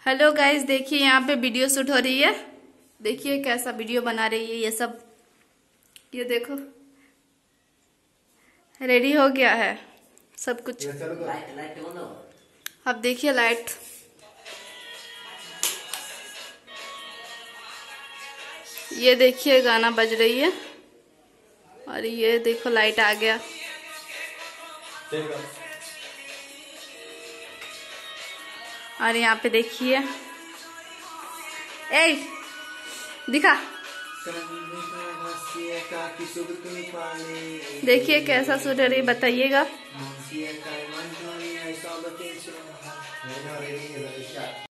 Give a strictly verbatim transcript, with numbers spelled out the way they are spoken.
Hello guys, देखिए यहाँ पे वीडियो शूट हो रही है। देखिए कैसा वीडियो बना रही है ये सब। ये देखो रेडी हो गया है सब कुछ। अब देखिए लाइट, ये देखिए गाना बज रही है और ये देखो लाइट आ गया। और यहाँ पे देखिए, ए दिखा, देखिए कैसा शूट है, बताइएगा।